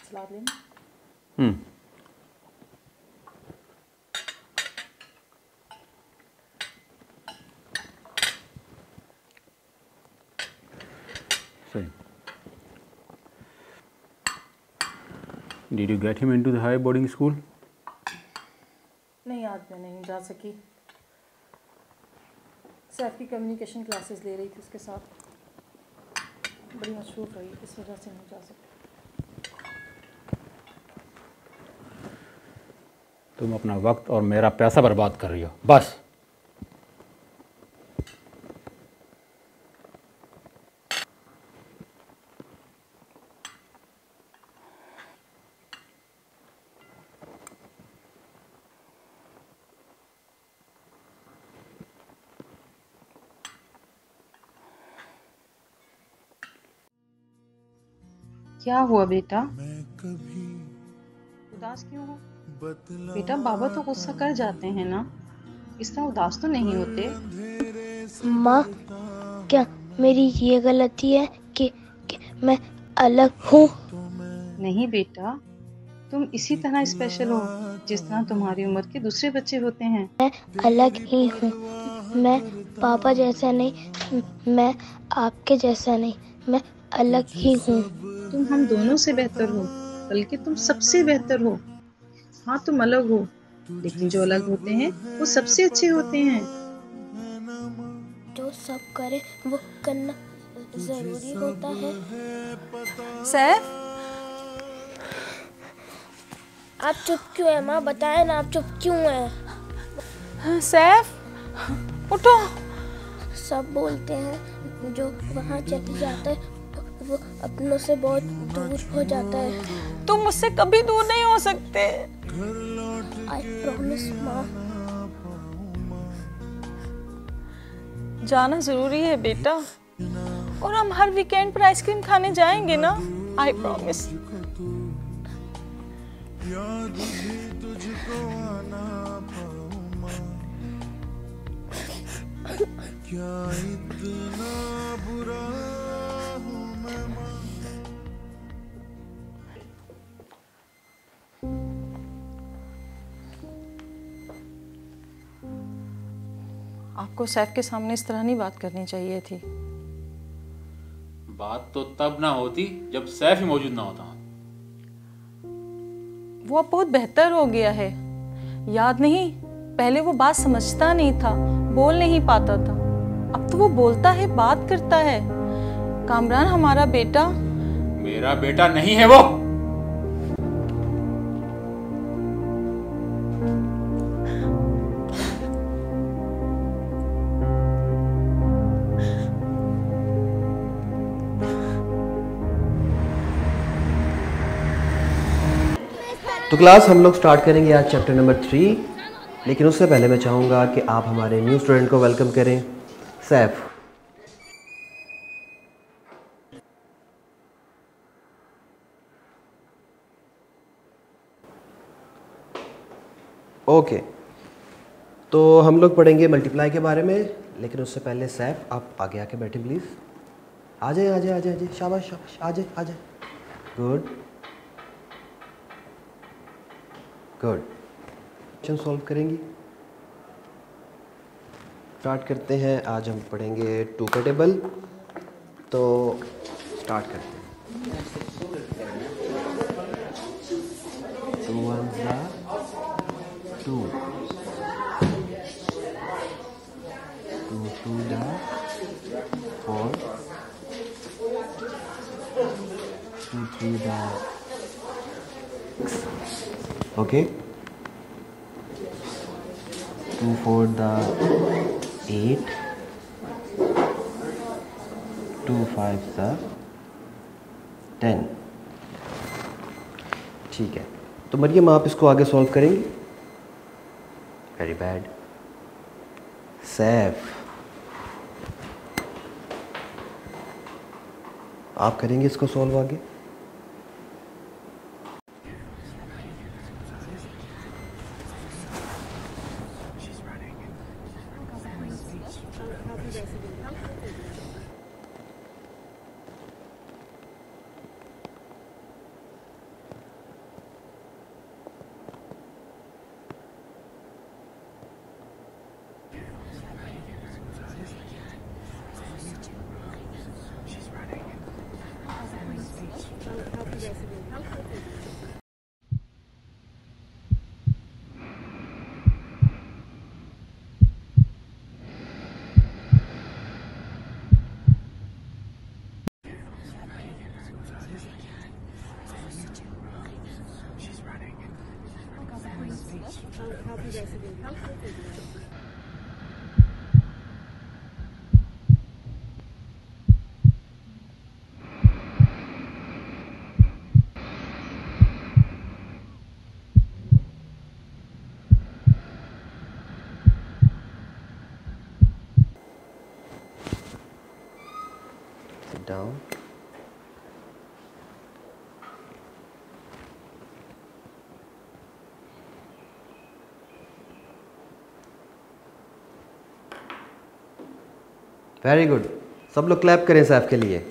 सलाद लेना। सही। Did you get him into the high boarding school? नहीं, आज मैं नहीं जा सकी। सैफ की कम्युनिकेशन क्लासेस ले रही थी, उसके साथ बड़ी मसरूफ़ रही, इस वजह से नहीं जा सकी। तुम अपना वक्त और मेरा पैसा बर्बाद कर रही हो, बस। क्या हुआ बेटा? उदास क्यों हो? बेटा बाबा तो गुस्सा कर जाते हैं ना, इस तरह उदास तो नहीं होते। माँ, क्या मेरी ये गलती है कि मैं अलग हूँ? नहीं बेटा, तुम इसी तरह स्पेशल हो जिस तरह तुम्हारी उम्र के दूसरे बच्चे होते हैं। मैं अलग ही हूँ। मैं पापा जैसा नहीं, मैं आपके जैसा नहीं, मैं अलग ही हूँ। तुम हम दोनों से बेहतर हो, बल्कि तुम सबसे बेहतर हो। हाँ, तुम अलग हो, लेकिन जो अलग होते हैं वो सबसे अच्छे होते हैं। जो सब करे वो करना जरूरी होता है। सैफ, आप चुप क्यों है माँ? बताए ना, आप चुप क्यों है? सैफ उठो। सब बोलते हैं जो वहाँ चले जाता है वो अपनों से बहुत दूर हो जाता है। तुम मुझसे कभी दूर नहीं हो सकते। आई प्रॉमिस माँ। जाना जरूरी है बेटा, और हम हर वीकेंड पर आइसक्रीम खाने जाएंगे ना। I promise. क्या इतना बुरा हूँ मैं माँ। आपको सैफ के सामने इस तरह नहीं बात करनी चाहिए थी। बात तो तब ना होती जब सैफ ही मौजूद ना होता। वो अब बहुत बेहतर हो गया है। याद नहीं, पहले वो बात समझता नहीं था, बोल नहीं पाता था। अब तो वो बोलता है, बात करता है। कामरान हमारा बेटा। मेरा बेटा नहीं है वो। तो क्लास हम लोग स्टार्ट करेंगे आज चैप्टर नंबर 3, लेकिन उससे पहले मैं चाहूँगा कि आप हमारे न्यू स्टूडेंट को वेलकम करें, सैफ। ओके, तो हम लोग पढ़ेंगे मल्टीप्लाई के बारे में, लेकिन उससे पहले सैफ आप आगे आके बैठे प्लीज़। आ जाए आ जाए आ जाए, शाबाश शाबाश, आ जाए आ जाए। Good good. क्वेश्चन सॉल्व करेंगी। स्टार्ट करते हैं। आज हम पढ़ेंगे 2 का टेबल, तो स्टार्ट करते हैं। 2 1 2, 2 2 4, 2 3 okay, 2 4 8, 2 5 10। ठीक है, तो मरियम आप इसको आगे सॉल्व करेंगी। Very bad. सैफ आप करेंगे इसको सॉल्व आगे। Sit down. वेरी गुड, सब लोग क्लैप करें सैफ के लिए।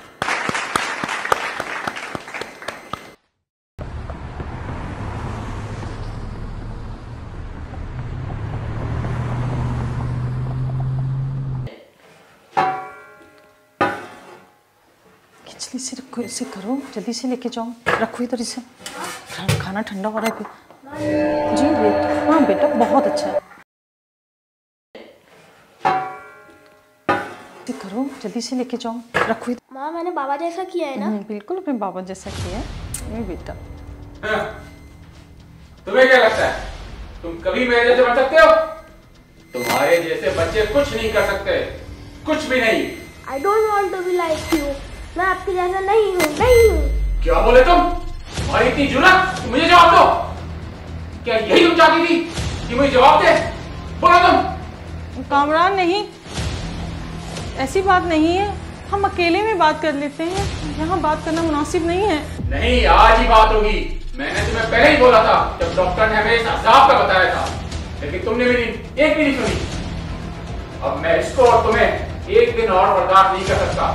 खिचड़ी से रखो, इसे करो, जल्दी से लेके जाओ, रखो इधर इसे। खाना ठंडा हो रहा है फिर। जी बेटा, हाँ बेटा, बहुत अच्छा है। करो, जल्दी से लेके जाओ, रखो इधर। माँ मैंने बाबा जैसा किया है ना? बिल्कुल अपने बाबा जैसा किया है। ये बेटा, तुम्हें क्या लगता है तुम कभी मेरे जैसे बन सकते हो? तुम्हारे जैसे बच्चे कुछ नहीं कर सकते, कुछ भी नहीं। I don't want to be like you. मैं आपके जैसा नहीं हूँ, नहीं हूँ। क्या बोले तुम? और इतनी जुर्रत, मुझे जवाब दो। क्या यही तुम चाहती थी कि मुझे जवाब दे? बोलो तुम। कामरान नहीं, ऐसी बात नहीं है, हम अकेले में बात कर लेते हैं, यहाँ बात करना मुनासिब नहीं है। नहीं, आज ही बात होगी। मैंने तुम्हें पहले ही बोला था जब डॉक्टर ने हमें इस अज़ाब का बताया था, लेकिन तुमने मेरी एक भी नहीं सुनी। अब मैं इसको और तुम्हें एक दिन और बर्दाश्त नहीं कर सकता।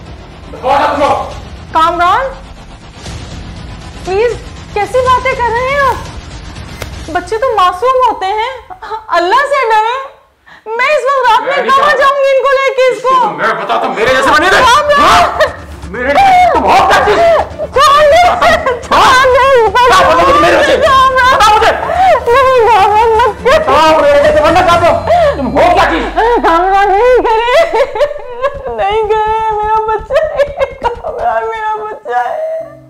कामरान, प्लीज, कैसी बातें कर रहे हैं आप? बच्चे तो मासूम होते हैं, अल्लाह से डरे। मैं इस वक्त रात में कहाँ जाऊंगी इनको लेके? इसको मैं बताता हूँ, मेरे जैसे बने रहे। मेरे तुम हो क्या चीज? तुम हो क्या चीज? कामरान नहीं करे, नहीं करे, मेरा बच्चा है, कामरान मेरा बच्चा है।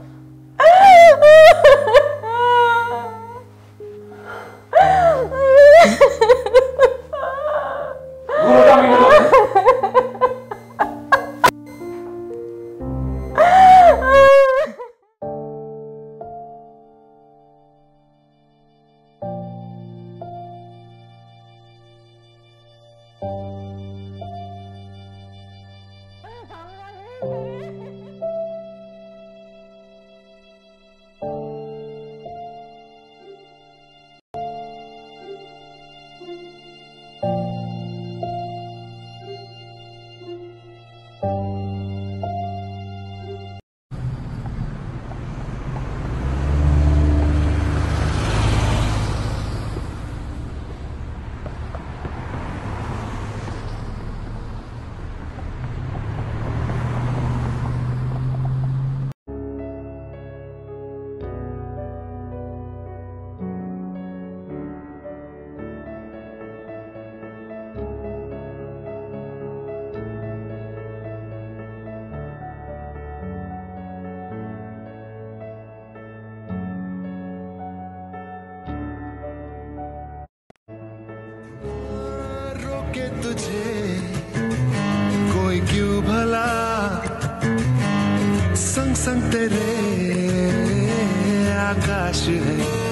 रोके तुझे कोई क्यों भला, संग संग तेरे आकाश है।